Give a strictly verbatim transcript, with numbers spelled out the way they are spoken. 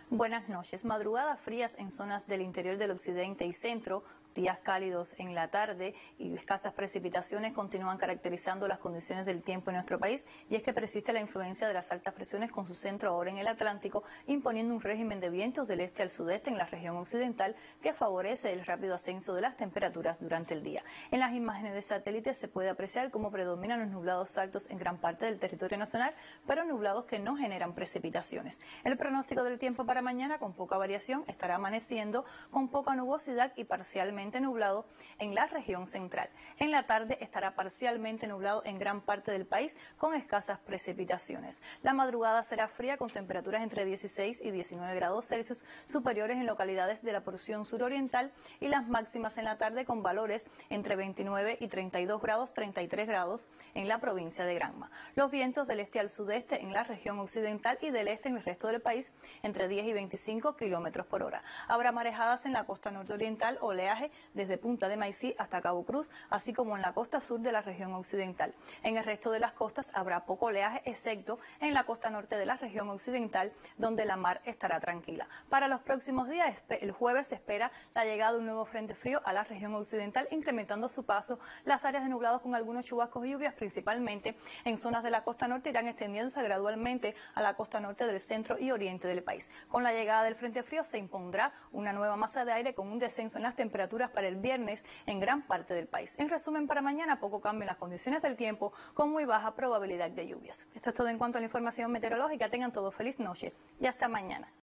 Buenas noches. Madrugadas frías en zonas del interior del occidente y centro, días cálidos en la tarde y escasas precipitaciones continúan caracterizando las condiciones del tiempo en nuestro país, y es que persiste la influencia de las altas presiones con su centro ahora en el Atlántico, imponiendo un régimen de vientos del este al sudeste en la región occidental que favorece el rápido ascenso de las temperaturas durante el día. En las imágenes de satélite se puede apreciar cómo predominan los nublados altos en gran parte del territorio nacional, pero nublados que no generan precipitaciones. El pronóstico del tiempo para mañana, con poca variación, estará amaneciendo con poca nubosidad y parcialmente nublado en la región central. En la tarde estará parcialmente nublado en gran parte del país con escasas precipitaciones. La madrugada será fría con temperaturas entre dieciséis y diecinueve grados Celsius, superiores en localidades de la porción suroriental, y las máximas en la tarde con valores entre veintinueve y treinta y dos grados, treinta y tres grados en la provincia de Granma. Los vientos del este al sudeste en la región occidental y del este en el resto del país entre diez y veinticinco kilómetros por hora. Habrá marejadas en la costa nororiental, oleaje desde Punta de Maicí hasta Cabo Cruz, así como en la costa sur de la región occidental. En el resto de las costas habrá poco oleaje, excepto en la costa norte de la región occidental, donde la mar estará tranquila. Para los próximos días, el jueves se espera la llegada de un nuevo frente frío a la región occidental, incrementando a su paso las áreas de nublados con algunos chubascos y lluvias, principalmente en zonas de la costa norte, irán extendiéndose gradualmente a la costa norte del centro y oriente del país. Con la llegada del frente frío se impondrá una nueva masa de aire con un descenso en las temperaturas para el viernes en gran parte del país. En resumen, para mañana poco cambio en las condiciones del tiempo con muy baja probabilidad de lluvias. Esto es todo en cuanto a la información meteorológica. Tengan todos feliz noche y hasta mañana.